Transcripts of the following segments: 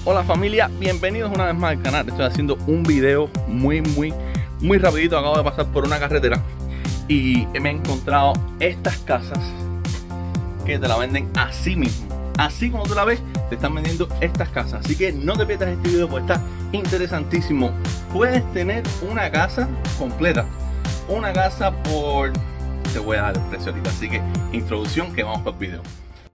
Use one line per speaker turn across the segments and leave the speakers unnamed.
Hola familia, bienvenidos una vez más al canal. Estoy haciendo un video muy rapidito. Acabo de pasar por una carretera y me he encontrado estas casas que te la venden así mismo. Así como tú la ves, te están vendiendo estas casas. Así que no te pierdas este video porque está interesantísimo. Puedes tener una casa completa, una casa por... te voy a dar el precio ahorita. Así que introducción, que vamos por el video.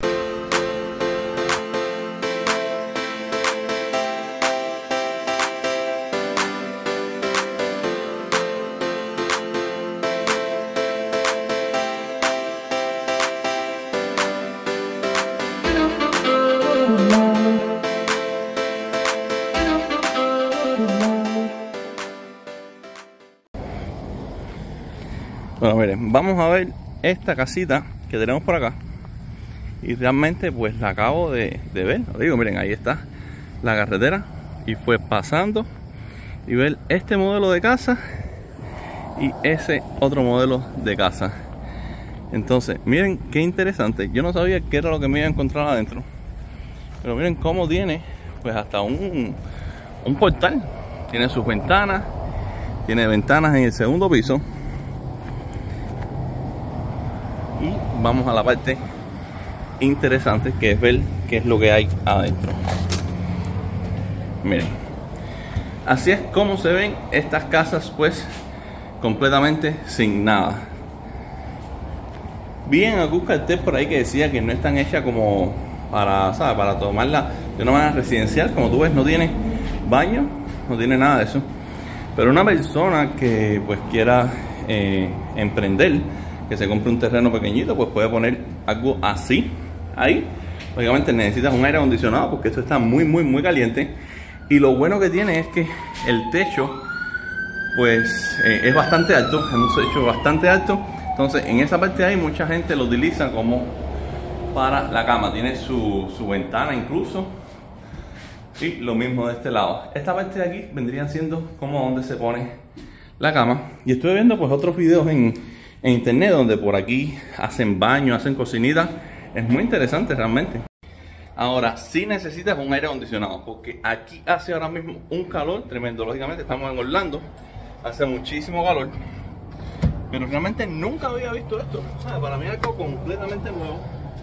Bueno, miren, vamos a ver esta casita que tenemos por acá. Y realmente pues la acabo de ver. Os digo, miren, ahí está la carretera. Y fue pasando y ver este modelo de casa y ese otro modelo de casa. Entonces, miren qué interesante. Yo no sabía qué era lo que me iba a encontrar adentro. Pero miren cómo tiene pues hasta un portal. Tiene sus ventanas. Tiene ventanas en el segundo piso. Y vamos a la parte interesante, que es ver qué es lo que hay adentro. Miren, así es como se ven estas casas, pues completamente sin nada. Vi en algún cartel por ahí que decía que no están hechas como para, ¿sabes?, para tomarla de una manera residencial. Como tú ves, no tiene baño, no tiene nada de eso. Pero una persona que pues quiera emprender, que se compre un terreno pequeñito, pues puede poner algo así ahí. Lógicamente necesitas un aire acondicionado porque esto está muy caliente. Y lo bueno que tiene es que el techo pues es bastante alto, es un techo bastante alto. Entonces en esa parte de ahí mucha gente lo utiliza como para la cama. Tiene su ventana incluso. Y lo mismo de este lado. Esta parte de aquí vendría siendo como donde se pone la cama. Y estuve viendo pues otros videos en internet donde por aquí hacen baño, hacen cocinita. Es muy interesante realmente. Ahora, si necesitas un aire acondicionado, porque aquí hace ahora mismo un calor tremendo. Lógicamente estamos en Orlando, hace muchísimo calor, pero realmente nunca había visto esto. O sea, para mí es algo completamente nuevo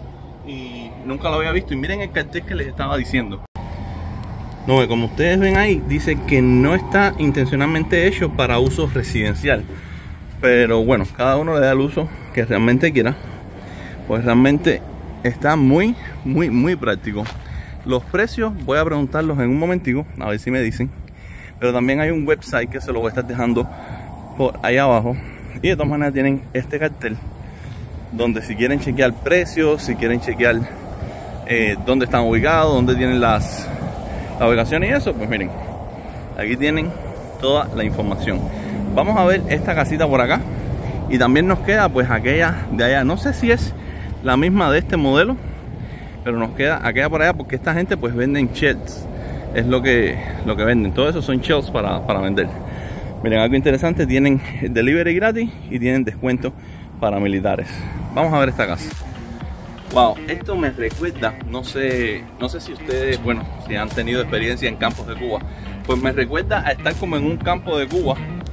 y nunca lo había visto. Y miren el cartel que les estaba diciendo. No, como ustedes ven ahí, dice que no está intencionalmente hecho para uso residencial. Pero bueno, cada uno le da el uso que realmente quiera. Pues realmente está muy práctico. Los precios voy a preguntarlos en un momentico, a ver si me dicen. Pero también hay un website que se lo voy a estar dejando por ahí abajo. Y de todas maneras tienen este cartel, donde si quieren chequear precios, si quieren chequear dónde están ubicados, dónde tienen las ubicaciones y eso, pues miren, aquí tienen toda la información. Vamos a ver esta casita por acá. Y también nos queda pues aquella de allá. No sé si es la misma de este modelo, pero nos queda aquella por allá, porque esta gente pues venden shells. Es lo que venden. Todo eso son shells para vender. Miren, algo interesante. Tienen delivery gratis y tienen descuento para militares. Vamos a ver esta casa. Wow, esto me recuerda, no sé si ustedes, bueno, si han tenido experiencia en campos de Cuba, pues me recuerda a estar como en un campo de Cuba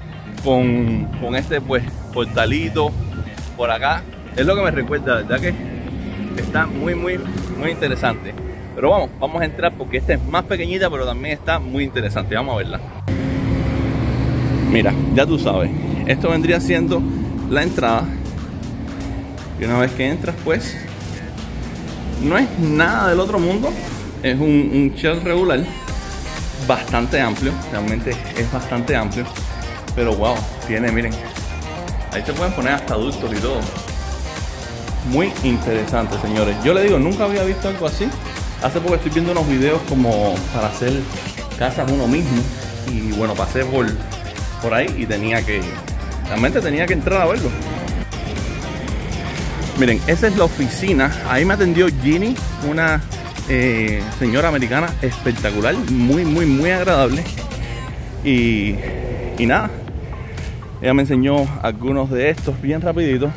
con este pues portalito por acá. Es lo que me recuerda, ¿verdad? Que está muy interesante. Pero vamos a entrar porque esta es más pequeñita, pero también está muy interesante. Vamos a verla. Mira, ya tú sabes, esto vendría siendo la entrada. Y una vez que entras, pues no es nada del otro mundo. Es un shell regular, bastante amplio, realmente es bastante amplio. Pero wow, tiene, miren, ahí se pueden poner hasta adultos y todo. Muy interesante, señores. Yo les digo, nunca había visto algo así. Hace poco estoy viendo unos videos como para hacer casas uno mismo. Y bueno, pasé por ahí y realmente tenía que entrar a verlo. Miren, esa es la oficina. Ahí me atendió Ginny, una señora americana espectacular, muy agradable. Y nada, ella me enseñó algunos de estos bien rapidito.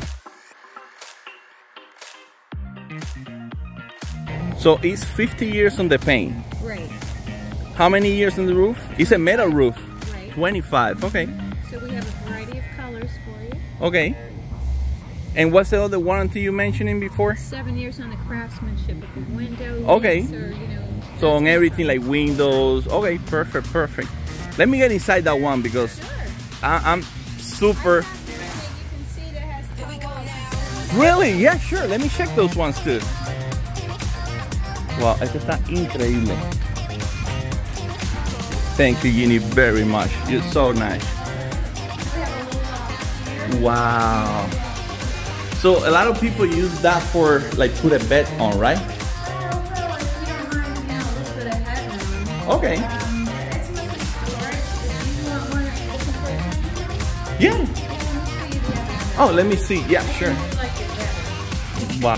So it's 50 years on the paint.
Right.
How many years on the roof? It's a metal roof.
Right.
25. Okay.
So we have a variety of colors for you.
Okay. And what's the other warranty you mentioning before?
7 years on the craftsmanship of the windows.
Okay.
Or, you know,
So on everything like windows. Okay, perfect, perfect. Let me get inside that one because
sure.
I'm super.
You can see that has the
Really? Yeah, sure. Let me check those ones too. Wow, este está increíble. Thank you, Jeannie, very much. You're so nice. Wow. So a lot of people use that for like put a bed on, right? Okay. Yeah. Oh, let me see. Yeah, sure. Wow.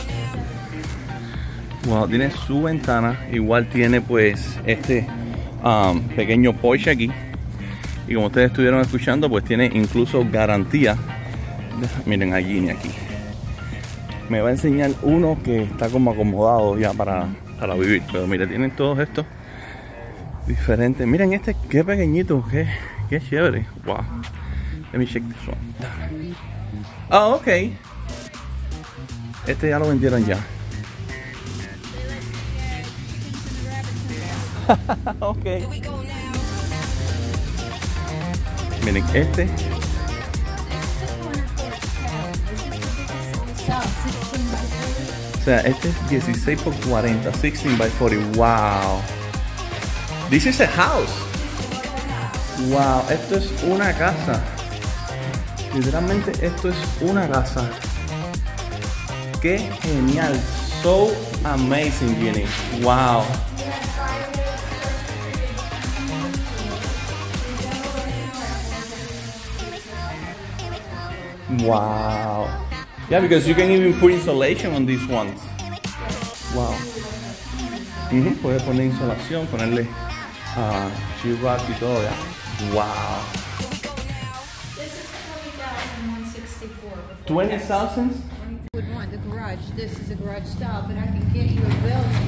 Wow, tiene su ventana. Igual tiene pues este pequeño porche aquí. Y como ustedes estuvieron escuchando, pues tiene incluso garantía. Miren a Ginny aquí. Me va a enseñar uno que está como acomodado ya para vivir. Pero mira, tienen todos estos diferentes. Miren este, qué pequeñito, qué chévere. Wow. Let me check this one. Oh, ok. Este ya lo vendieron ya. Ok. Miren, este. O sea, este es 16 por 40, 16 by 40. Wow. This is a house. Wow, esto es una casa. Literalmente esto es una casa. Qué genial. So amazing, Jenny. Wow. Wow. Yeah, because you can even put insulation on these ones. Wow. Puedes poner insolación, ponerle sheetrock y todo, ya. Wow.
This is 20,164.
20,000?
Would want the garage. This is a garage style, but I can get you a building.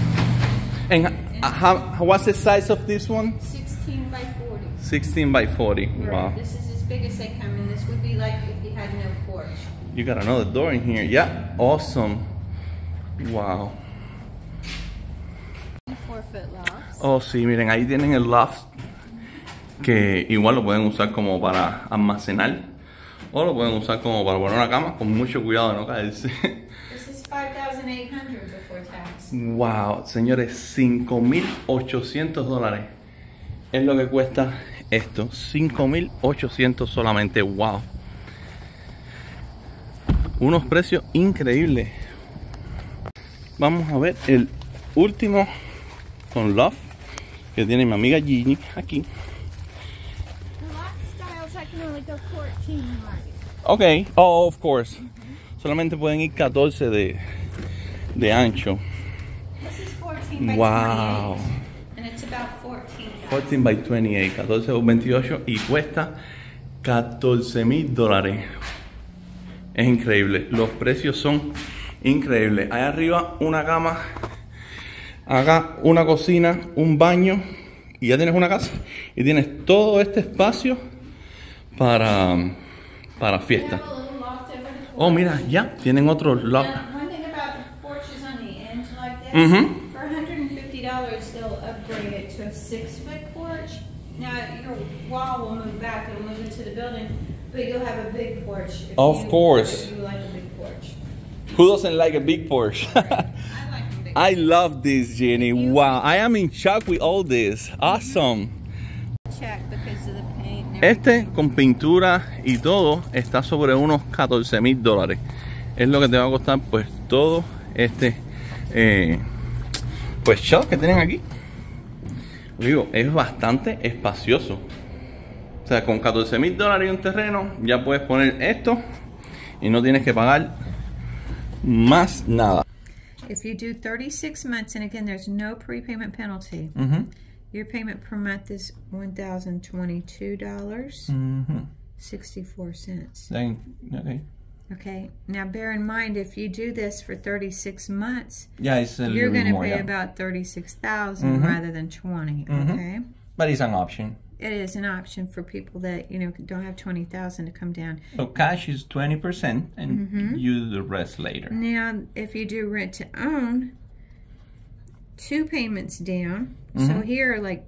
And what's the size of this one?
16 by 40.
16 by 40.
Right.
Wow.
This is as big as they come, and this would be like if you had no porch.
You got another door in here. Yeah. Awesome. Wow.
4-foot lofts.
Oh, sí, miren, ahí tienen el loft. Que igual lo pueden usar como para almacenar. O lo pueden usar como para poner una cama con mucho cuidado de no caerse.
This is $5,800 before tax.
Wow, señores, $5,800 es lo que cuesta esto. $5,800 solamente. Wow. Unos precios increíbles. Vamos a ver el último con loft que tiene mi amiga Ginny aquí. Ok, oh, of course. Solamente pueden ir 14 de ancho.
This is 14 by
Wow.
28, and it's about 14.
14 by 28, 14 por 28 y cuesta $14,000. Es increíble, los precios son increíbles. Ahí arriba una cama, acá una cocina, un baño y ya tienes una casa. Y tienes todo este espacio para fiesta. Oh, mira, ya tienen otro loft.
One thing about the porches on the end like this, for $150 they'll upgrade it to a 6-foot porch. Now your wall will move back, it'll move into the building, but you'll have a big porch.
Of course.
If you like a big porch.
Who doesn't like a big porch?
I like a big
I love this, Jenny. Wow, I am in shock with all this. Awesome.
check because of the paint and everything.
Este con pintura y todo está sobre unos $14,000. Es lo que te va a costar pues todo este pues shop que tienen aquí. Digo, es bastante espacioso. O sea, con $14,000 y un terreno ya puedes poner esto y no tienes que pagar más nada.
If you do 36 months, and again, there's no prepayment penalty. Your payment per month is $1,022.64.
Okay.
Okay, now bear in mind, if you do this for 36 months,
yeah, it's a
you're
little
going to
more,
pay
yeah.
about $36,000 rather than $20,000. Okay,
But it's an option.
it is an option for people that don't have $20,000 to come down.
So cash is 20% and you do the rest later.
Now, if you do rent to own, 2 payments down. So here, like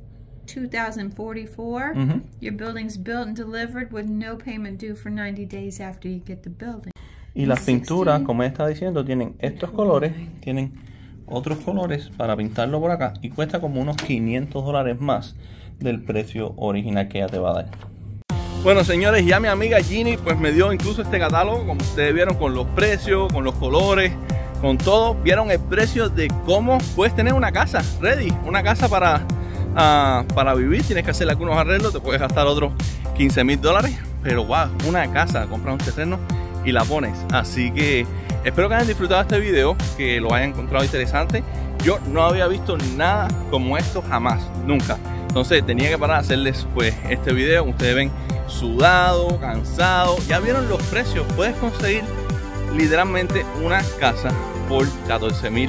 $2,044. Your building's built and delivered with no payment due for 90 days after you get the building.
Y las pinturas, como estaba diciendo, tienen estos colores, tienen otros colores para pintarlo por acá y cuesta como unos $500 más del precio original que ella te va a dar.
Bueno, señores, ya mi amiga Ginny pues me dio incluso este catálogo, como ustedes vieron, con los precios, con los colores, con todo. Vieron el precio de cómo puedes tener una casa ready, una casa para vivir. Tienes que hacer algunos arreglos, te puedes gastar otros $15,000, pero wow, una casa, compras un terreno y la pones. Así que espero que hayan disfrutado este video, que lo hayan encontrado interesante. Yo no había visto nada como esto jamás, nunca. Entonces tenía que parar a hacerles pues este video. Ustedes ven sudado, cansado. Ya vieron los precios. Puedes conseguir literalmente una casa por $14,000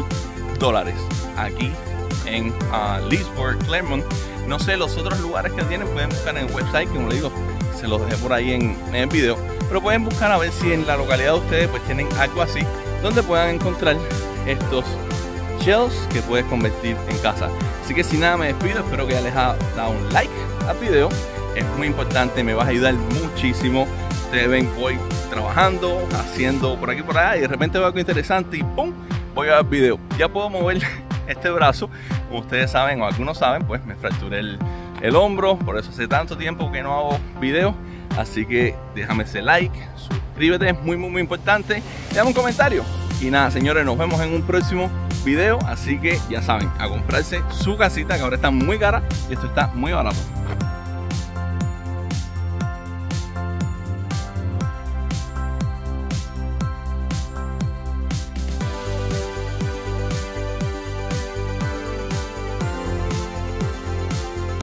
aquí en Leesburg, Clermont. No sé los otros lugares que tienen, pueden buscar en el website, que como les digo, se los dejé por ahí en el video, pero pueden buscar a ver si en la localidad de ustedes pues tienen algo así donde puedan encontrar estos shelves que puedes convertir en casa. Así que sin nada me despido, espero que ya les haya dado un like al video, es muy importante, me vas a ayudar muchísimo. Ustedes ven, voy trabajando, haciendo por aquí por allá y de repente veo algo interesante y ¡pum! Voy a ver el video. Ya puedo mover este brazo, como ustedes saben o algunos saben, pues me fracturé el hombro, por eso hace tanto tiempo que no hago videos. Así que déjame ese like, suscríbete, es muy importante, déjame un comentario. Y nada, señores, nos vemos en un próximo video. Así que ya saben, a comprarse su casita, que ahora está muy cara y esto está muy barato.